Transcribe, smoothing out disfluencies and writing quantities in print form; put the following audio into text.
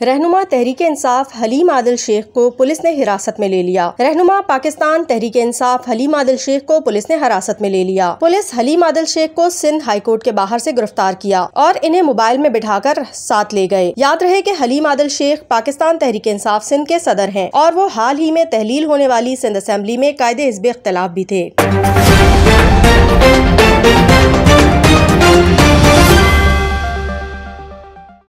रहनुमा तहरीके इंसाफ हलीम आदिल शेख को पुलिस ने हिरासत में ले लिया। रहनुमा पाकिस्तान तहरीके इंसाफ हलीम आदिल शेख को पुलिस ने हिरासत में ले लिया। पुलिस हलीम आदिल शेख को सिंध हाईकोर्ट के बाहर से गिरफ्तार किया और इन्हें मोबाइल में बिठाकर साथ ले गए। याद रहे कि हलीम आदिल शेख पाकिस्तान तहरीके इंसाफ सिंध के सदर हैं और वो हाल ही में तहलील होने वाली सिंध असेंबली में कायदे हिज़्ब इख्तिलाफ भी थे।